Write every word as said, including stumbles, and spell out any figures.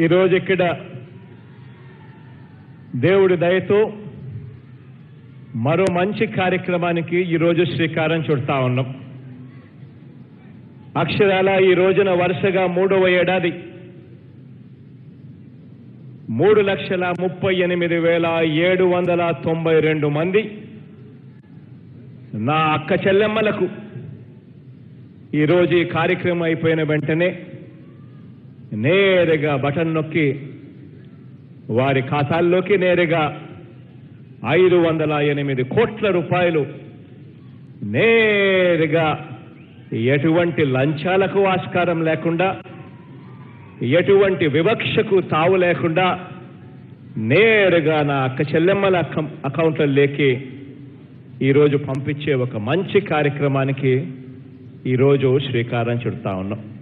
ఈరోజు ఇక్కడ దేవుడి దయతో మరో మంచి కార్యక్రమానికి ఈరోజు శ్రీకారం చుడతా ఉన్నాం. అక్షరాల ఈ రోజున వరుసగా మూడవ ఏడాది మూడు లక్షల ముప్పై ఎనిమిది వేల ఏడు వందల తొంభై రెండు మంది నా అక్క చెల్లెమ్మలకు ఈరోజు ఈ కార్యక్రమం అయిపోయిన వెంటనే నేరుగా బటన్ నొక్కి వారి ఖాతాల్లోకి నేరుగా ఐదు వందల ఎనిమిది కోట్ల రూపాయలు నేరుగా ఎటువంటి లంచాలకు ఆస్కారం లేకుండా, ఎటువంటి వివక్షకు తావు లేకుండా నేరుగా నా అక్క చెల్లెమ్మల అకౌంట్లలోకి ఈరోజు పంపించే ఒక మంచి కార్యక్రమానికి ఈరోజు శ్రీకారం చుడతా ఉన్నాం.